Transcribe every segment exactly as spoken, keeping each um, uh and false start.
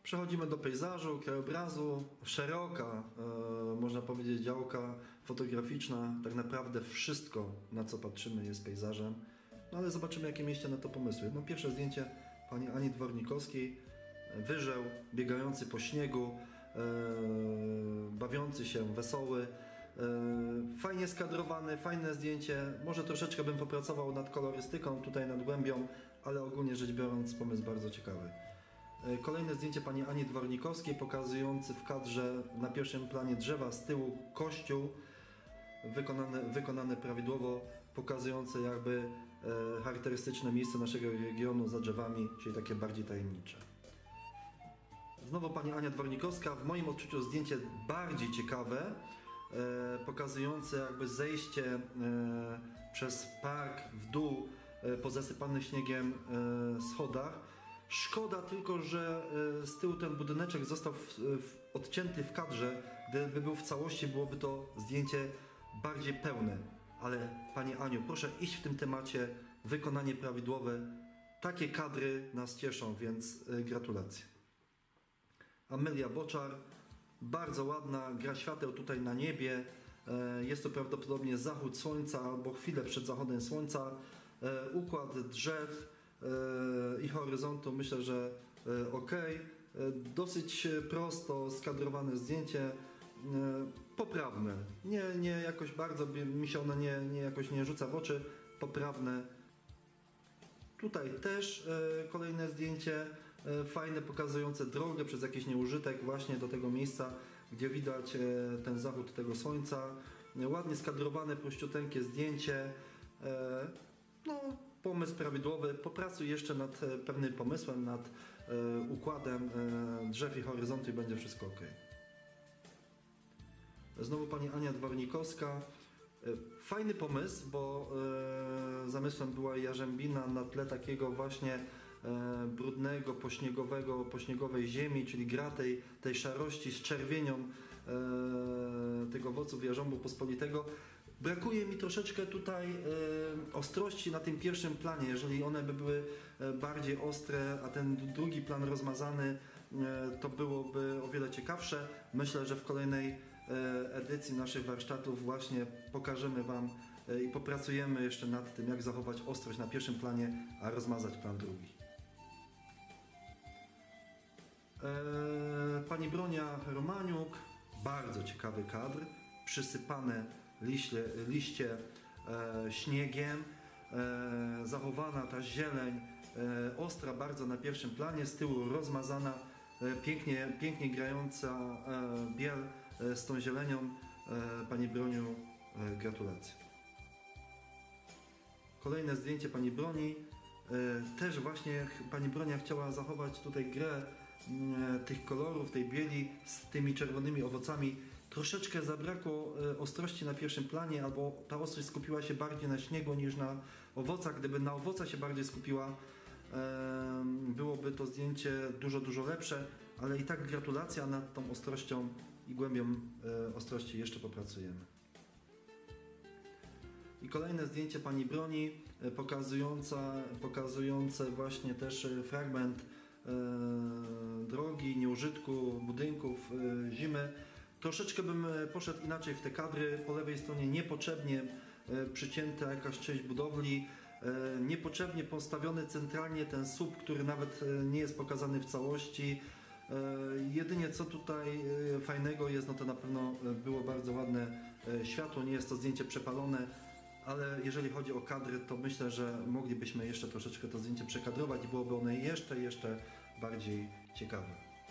Przechodzimy do pejzażu, krajobrazu. Szeroka, e, można powiedzieć, działka fotograficzna. Tak naprawdę wszystko, na co patrzymy, jest pejzażem. No ale zobaczymy, jakie mieliście na to pomysły. No, pierwsze zdjęcie pani Ani Dwornikowskiej. Wyżeł, biegający po śniegu, e, bawiący się, wesoły. E, fajnie skadrowany, fajne zdjęcie. Może troszeczkę bym popracował nad kolorystyką, tutaj nad głębią, ale ogólnie rzecz biorąc pomysł bardzo ciekawy. Kolejne zdjęcie pani Ani Dwornikowskiej, pokazujący w kadrze na pierwszym planie drzewa, z tyłu kościół, wykonane, wykonane prawidłowo, pokazujące jakby e, charakterystyczne miejsce naszego regionu za drzewami, czyli takie bardziej tajemnicze. Znowu pani Ania Dwornikowska, w moim odczuciu zdjęcie bardziej ciekawe, e, pokazujące jakby zejście e, przez park w dół e, po zasypanych śniegiem e, schodach. Szkoda tylko, że z tyłu ten budyneczek został w, w, odcięty w kadrze. Gdyby był w całości, byłoby to zdjęcie bardziej pełne. Ale Pani Aniu, proszę iść w tym temacie, wykonanie prawidłowe. Takie kadry nas cieszą, więc gratulacje. Amelia Boczar, bardzo ładna, gra świateł tutaj na niebie. Jest to prawdopodobnie zachód słońca albo chwilę przed zachodem słońca. Układ drzew i horyzontu, myślę, że ok. Dosyć prosto skadrowane zdjęcie, poprawne. Nie, nie jakoś bardzo mi się ono nie, nie jakoś nie rzuca w oczy, poprawne. Tutaj też kolejne zdjęcie, fajne, pokazujące drogę przez jakiś nieużytek właśnie do tego miejsca, gdzie widać ten zachód tego słońca. Ładnie skadrowane, prościuteńkie zdjęcie. No, pomysł prawidłowy. Popracuj jeszcze nad pewnym pomysłem, nad e, układem e, drzew i horyzontu i będzie wszystko ok. Znowu pani Ania Dwornikowska. E, fajny pomysł, bo e, zamysłem była jarzębina na tle takiego właśnie e, brudnego, pośniegowego, pośniegowej ziemi, czyli gra tej, tej szarości z czerwienią e, tych owoców jarząbu pospolitego. Brakuje mi troszeczkę tutaj e, ostrości na tym pierwszym planie. Jeżeli one by były e, bardziej ostre, a ten drugi plan rozmazany, e, to byłoby o wiele ciekawsze. Myślę, że w kolejnej e, edycji naszych warsztatów właśnie pokażemy Wam e, i popracujemy jeszcze nad tym, jak zachować ostrość na pierwszym planie, a rozmazać plan drugi. E, pani Bronia Romaniuk, bardzo ciekawy kadr, przysypane liście, liście e, śniegiem, e, zachowana ta zieleń, e, ostra bardzo na pierwszym planie, z tyłu rozmazana, e, pięknie, pięknie grająca e, biel e, z tą zielenią. E, Pani Broniu, e, gratulacje. Kolejne zdjęcie Pani Broni, e, też właśnie Pani Bronia chciała zachować tutaj grę e, tych kolorów, tej bieli z tymi czerwonymi owocami. Troszeczkę zabrakło ostrości na pierwszym planie, albo ta ostrość skupiła się bardziej na śniegu niż na owocach. Gdyby na owocach się bardziej skupiła, byłoby to zdjęcie dużo, dużo lepsze, ale i tak gratulacja nad tą ostrością i głębią ostrości jeszcze popracujemy. I kolejne zdjęcie Pani Broni, pokazująca, pokazujące właśnie też fragment drogi, nieużytku, budynków, zimy. Troszeczkę bym poszedł inaczej w te kadry. Po lewej stronie niepotrzebnie przycięta jakaś część budowli, niepotrzebnie postawiony centralnie ten słup, który nawet nie jest pokazany w całości. Jedynie co tutaj fajnego jest, no to na pewno było bardzo ładne światło, nie jest to zdjęcie przepalone, ale jeżeli chodzi o kadry, to myślę, że moglibyśmy jeszcze troszeczkę to zdjęcie przekadrować i byłoby one jeszcze, jeszcze bardziej ciekawe.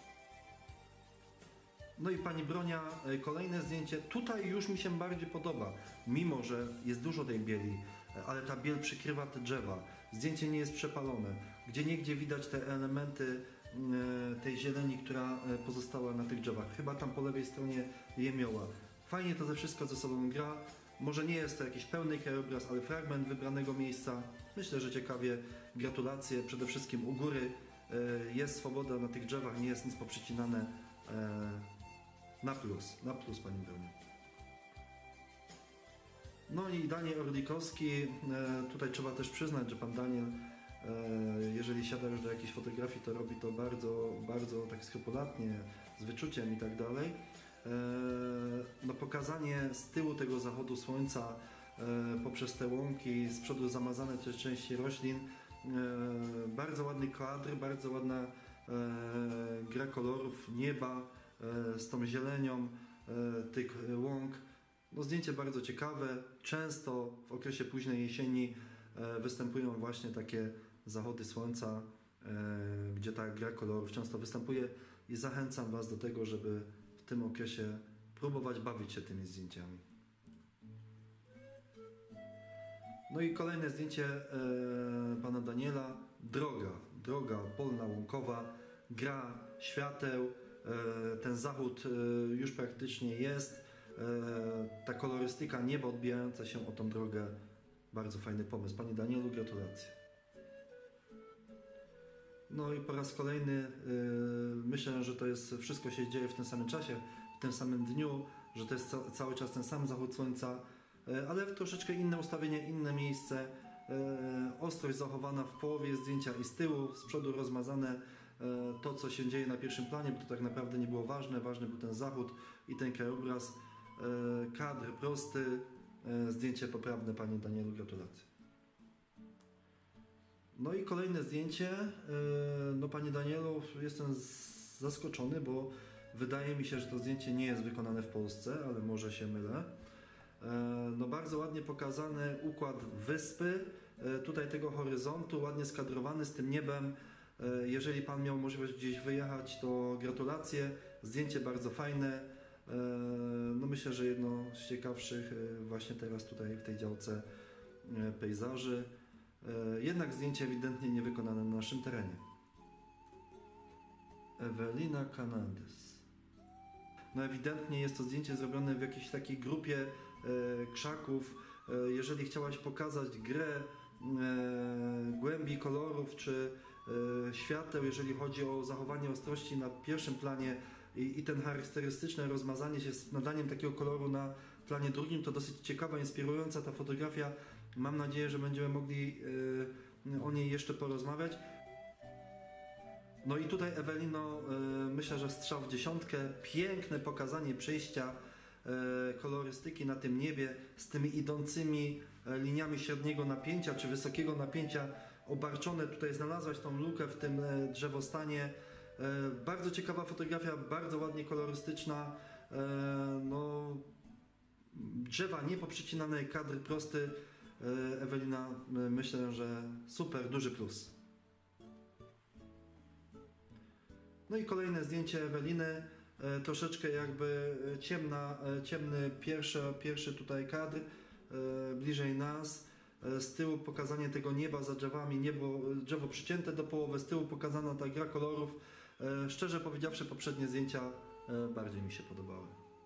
No i Pani Bronia, kolejne zdjęcie. Tutaj już mi się bardziej podoba, mimo że jest dużo tej bieli, ale ta biel przykrywa te drzewa. Zdjęcie nie jest przepalone. Gdzieniegdzie widać te elementy tej zieleni, która pozostała na tych drzewach. Chyba tam po lewej stronie jemioła. Fajnie to ze wszystko ze sobą gra. Może nie jest to jakiś pełny krajobraz, ale fragment wybranego miejsca. Myślę, że ciekawie. Gratulacje. Przede wszystkim u góry jest swoboda na tych drzewach, nie jest nic poprzycinane. Na plus, na plus Pani Broni. No i Daniel Orlikowski, tutaj trzeba też przyznać, że Pan Daniel Jeżeli siada już do jakiejś fotografii, to robi to bardzo, bardzo tak skrupulatnie, z wyczuciem i tak dalej. No, pokazanie z tyłu tego zachodu słońca poprzez te łąki, z przodu zamazane te części roślin, bardzo ładny kadr, bardzo ładna gra kolorów nieba z tą zielenią tych łąk. No, zdjęcie bardzo ciekawe. Często w okresie późnej jesieni występują właśnie takie zachody słońca, gdzie ta gra kolorów często występuje i zachęcam Was do tego, żeby w tym okresie próbować bawić się tymi zdjęciami. No i kolejne zdjęcie pana Daniela. Droga, droga polna, łąkowa, gra świateł, ten zachód już praktycznie jest, ta kolorystyka nieba odbijająca się o tą drogę. Bardzo fajny pomysł. Panie Danielu, gratulacje. No i po raz kolejny yy, myślę, że to jest, wszystko się dzieje w tym samym czasie, w tym samym dniu, że to jest ca cały czas ten sam zachód słońca, yy, ale w troszeczkę inne ustawienie, inne miejsce. Yy, ostrość zachowana w połowie zdjęcia i z tyłu, z przodu rozmazane yy, to, co się dzieje na pierwszym planie, bo to tak naprawdę nie było ważne. Ważny był ten zachód i ten krajobraz. Yy, kadr prosty, yy, zdjęcie poprawne. Panie Danielu, gratulacje. No i kolejne zdjęcie. No, Panie Danielu, jestem zaskoczony, bo wydaje mi się, że to zdjęcie nie jest wykonane w Polsce, ale może się mylę. No, bardzo ładnie pokazany układ wyspy, tutaj tego horyzontu, ładnie skadrowany z tym niebem. Jeżeli Pan miał możliwość gdzieś wyjechać, to gratulacje. Zdjęcie bardzo fajne. No, myślę, że jedno z ciekawszych właśnie teraz tutaj w tej działce pejzaży. Jednak zdjęcie ewidentnie nie wykonane na naszym terenie. Ewelina Canades. No, ewidentnie jest to zdjęcie zrobione w jakiejś takiej grupie e, krzaków. E, jeżeli chciałaś pokazać grę e, głębi kolorów czy e, świateł, jeżeli chodzi o zachowanie ostrości na pierwszym planie i, i ten charakterystyczne rozmazanie się z nadaniem takiego koloru na planie drugim, to dosyć ciekawa, inspirująca ta fotografia. Mam nadzieję, że będziemy mogli y, o niej jeszcze porozmawiać. No i tutaj, Ewelino, y, myślę, że strzał w dziesiątkę. Piękne pokazanie przejścia y, kolorystyki na tym niebie z tymi idącymi liniami średniego napięcia czy wysokiego napięcia obarczone. Tutaj znalazłaś tą lukę w tym y, drzewostanie. Y, bardzo ciekawa fotografia, bardzo ładnie kolorystyczna. Y, no, drzewa niepoprzecinane, kadr prosty. Ewelina, myślę, że super, duży plus. No i kolejne zdjęcie Eweliny, troszeczkę jakby ciemna, ciemny pierwszy, pierwszy tutaj kadr, bliżej nas. Z tyłu pokazanie tego nieba za drzewami, niebo, drzewo przycięte do połowy, z tyłu pokazana ta gra kolorów. Szczerze powiedziawszy, poprzednie zdjęcia bardziej mi się podobały.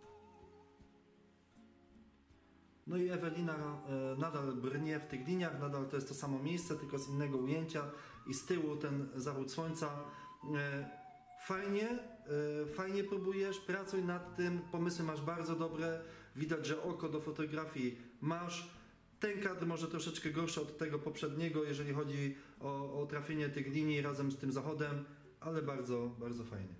No i Ewelina e, nadal brnie w tych liniach, nadal to jest to samo miejsce, tylko z innego ujęcia i z tyłu ten zachód słońca. E, fajnie, e, fajnie próbujesz, pracuj nad tym, pomysły masz bardzo dobre, widać, że oko do fotografii masz. Ten kadr może troszeczkę gorszy od tego poprzedniego, jeżeli chodzi o, o trafienie tych linii razem z tym zachodem, ale bardzo, bardzo fajnie.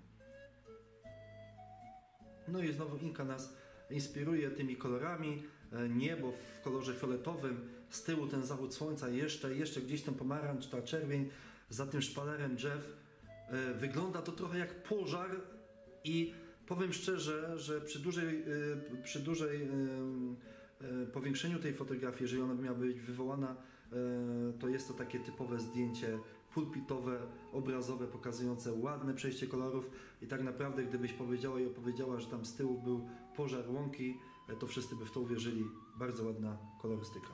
No i znowu Inka nas inspiruje tymi kolorami. Niebo w kolorze fioletowym, z tyłu ten zachód słońca, jeszcze, jeszcze gdzieś ten pomarańcz, ta czerwień za tym szpalerem drzew. Wygląda to trochę jak pożar i powiem szczerze, że przy dużej, przy dużej powiększeniu tej fotografii, jeżeli ona by miała być wywołana, to jest to takie typowe zdjęcie pulpitowe, obrazowe, pokazujące ładne przejście kolorów i tak naprawdę gdybyś powiedziała i opowiedziała, że tam z tyłu był pożar łąki, to wszyscy by w to uwierzyli. Bardzo ładna kolorystyka.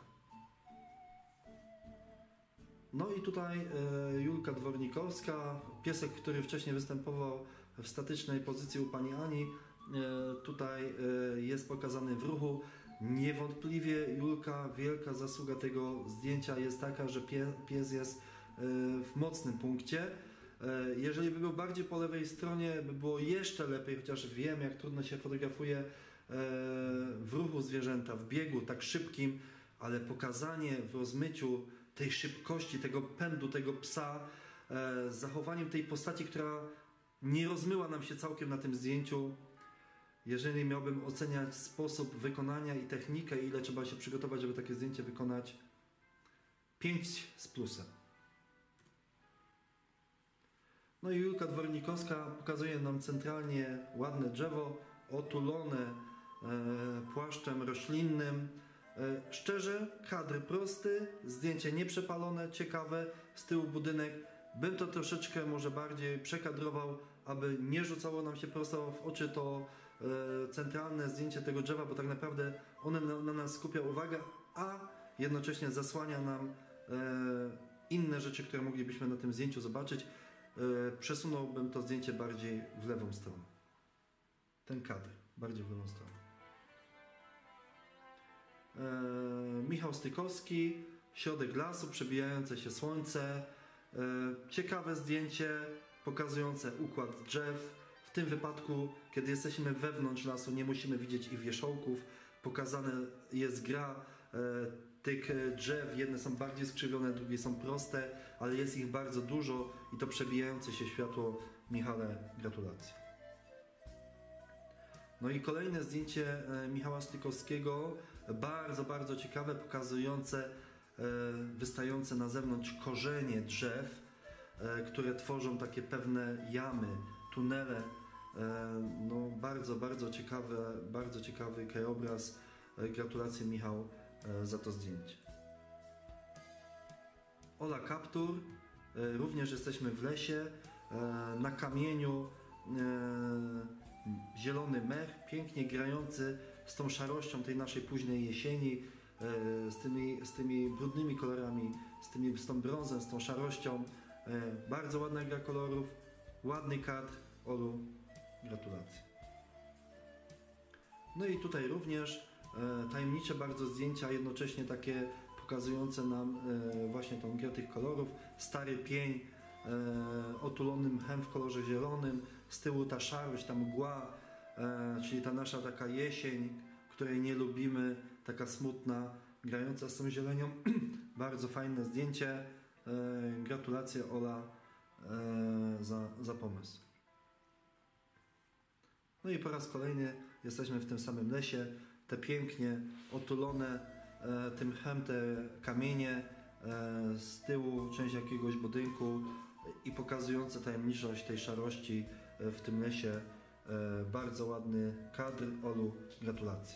No i tutaj e, Julka Dwornikowska, piesek, który wcześniej występował w statycznej pozycji u pani Ani, e, tutaj e, jest pokazany w ruchu. Niewątpliwie Julka, wielka zasługa tego zdjęcia jest taka, że pie, pies jest e, w mocnym punkcie. E, jeżeli by był bardziej po lewej stronie, by było jeszcze lepiej, chociaż wiem, jak trudno się fotografuje w ruchu zwierzęta, w biegu tak szybkim, ale pokazanie w rozmyciu tej szybkości, tego pędu, tego psa, z zachowaniem tej postaci, która nie rozmyła nam się całkiem na tym zdjęciu. Jeżeli miałbym oceniać sposób wykonania i technikę, ile trzeba się przygotować, żeby takie zdjęcie wykonać, pięć z plusem. No i Julka Dwornikowska pokazuje nam centralnie ładne drzewo, otulone e, płaszczem roślinnym. E, szczerze, kadr prosty, zdjęcie nieprzepalone, ciekawe, z tyłu budynek. Bym to troszeczkę może bardziej przekadrował, aby nie rzucało nam się prosto w oczy to e, centralne zdjęcie tego drzewa, bo tak naprawdę one na, na nas skupia uwagę, a jednocześnie zasłania nam e, inne rzeczy, które moglibyśmy na tym zdjęciu zobaczyć. E, przesunąłbym to zdjęcie bardziej w lewą stronę. Ten kadr bardziej w lewą stronę. E, Michał Stykowski, środek lasu, przebijające się słońce. E, ciekawe zdjęcie pokazujące układ drzew. W tym wypadku, kiedy jesteśmy wewnątrz lasu, nie musimy widzieć ich wierzchołków. Pokazane jest gra e, tych drzew. Jedne są bardziej skrzywione, drugie są proste, ale jest ich bardzo dużo i to przebijające się światło. Michale, gratulacje. No i kolejne zdjęcie Michała Stykowskiego, bardzo, bardzo ciekawe, pokazujące e, wystające na zewnątrz korzenie drzew, e, które tworzą takie pewne jamy, tunele. E, no bardzo, bardzo ciekawe, bardzo ciekawy krajobraz. E, gratulacje, Michał, e, za to zdjęcie. Ola Kaptur, e, również jesteśmy w lesie, e, na kamieniu, e, zielony mech, pięknie grający z tą szarością tej naszej późnej jesieni, z tymi, z tymi brudnymi kolorami, z, tymi, z tą brązem, z tą szarością. Bardzo ładna gra kolorów, ładny kadr. Olu, gratulacje. No i tutaj również tajemnicze bardzo zdjęcia, jednocześnie takie pokazujące nam właśnie tą grę tych kolorów. Stary pień, otulony mchem w kolorze zielonym, z tyłu ta szarość, ta mgła, e, czyli ta nasza taka jesień, której nie lubimy, taka smutna, grająca z tą zielenią. Bardzo fajne zdjęcie. E, gratulacje, Ola, e, za, za pomysł. No i po raz kolejny jesteśmy w tym samym lesie. Te pięknie otulone e, tym mchem te kamienie, e, z tyłu część jakiegoś budynku i pokazujące tajemniczość tej szarości w tym lesie. Bardzo ładny kadr. Olu, gratulacje.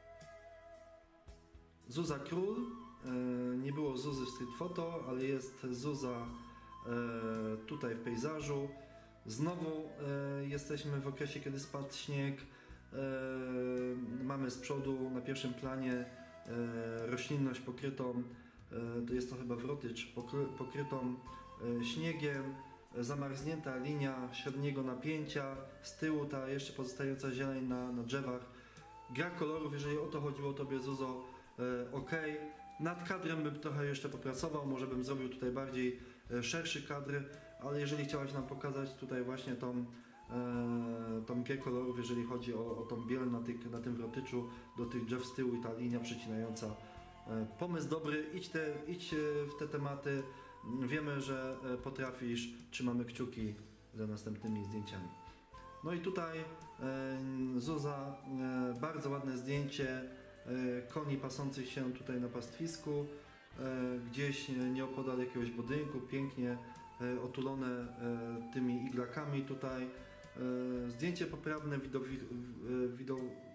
Zuza Król. Nie było Zuzy w Street Photo, ale jest Zuza tutaj w pejzażu. Znowu jesteśmy w okresie, kiedy spadł śnieg. Mamy z przodu na pierwszym planie roślinność pokrytą, to jest to chyba wrotycz, pokrytą śniegiem. Zamarznięta linia średniego napięcia, z tyłu ta jeszcze pozostająca zieleń na, na drzewach. Gra kolorów, jeżeli o to chodziło Tobie, Zuzo, e, ok. Nad kadrem bym trochę jeszcze popracował, może bym zrobił tutaj bardziej e, szerszy kadr, ale jeżeli chciałaś nam pokazać tutaj właśnie tą, e, tą grę kolorów, jeżeli chodzi o, o tą biel na, tych, na tym wrotyczu do tych drzew z tyłu i ta linia przecinająca. E, pomysł dobry, idź, te, idź w te tematy. Wiemy, że potrafisz, trzymamy kciuki za następnymi zdjęciami. No i tutaj e, Zuza, e, bardzo ładne zdjęcie e, koni pasących się tutaj na pastwisku, e, gdzieś nieopodal jakiegoś budynku, pięknie e, otulone e, tymi iglakami tutaj. E, zdjęcie poprawne, widowi, e, wido,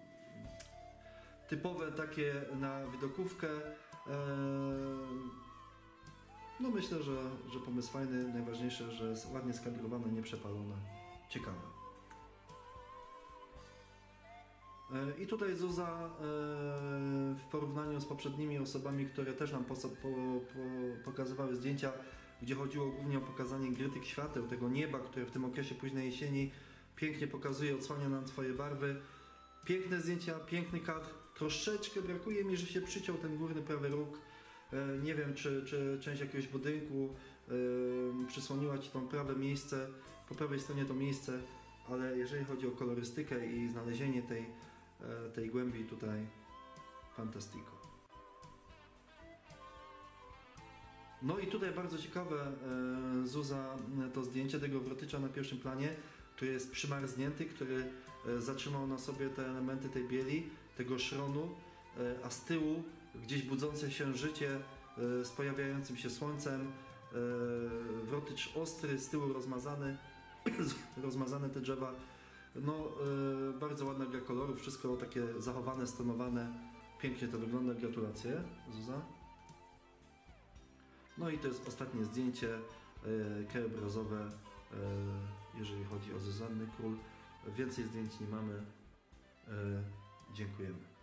typowe takie na widokówkę. E, No myślę, że, że pomysł fajny, najważniejsze, że jest ładnie skadrowane, nieprzepalone, ciekawe. I tutaj Zuza w porównaniu z poprzednimi osobami, które też nam po, po, po, pokazywały zdjęcia, gdzie chodziło głównie o pokazanie gry tych świateł, tego nieba, które w tym okresie późnej jesieni pięknie pokazuje, odsłania nam swoje barwy. Piękne zdjęcia, piękny kadr. Troszeczkę brakuje mi, że się przyciął ten górny prawy róg. Nie wiem, czy, czy część jakiegoś budynku yy, przysłoniła Ci to prawe miejsce, po prawej stronie to miejsce, ale jeżeli chodzi o kolorystykę i znalezienie tej, yy, tej głębi tutaj, fantastico. No i tutaj bardzo ciekawe, e, Zuza, to zdjęcie tego wrotycza na pierwszym planie, który jest przymarznięty, który e, zatrzymał na sobie te elementy tej bieli, tego szronu, e, a z tyłu gdzieś budzące się życie e, z pojawiającym się słońcem, e, wrotycz ostry, z tyłu rozmazany, rozmazane te drzewa. No, e, bardzo ładna gra kolorów, wszystko takie zachowane, stonowane, pięknie to wygląda, gratulacje, Zuza. No i to jest ostatnie zdjęcie e, krajobrazowe, e, jeżeli chodzi o Zuzanny Król. Więcej zdjęć nie mamy. E, dziękujemy.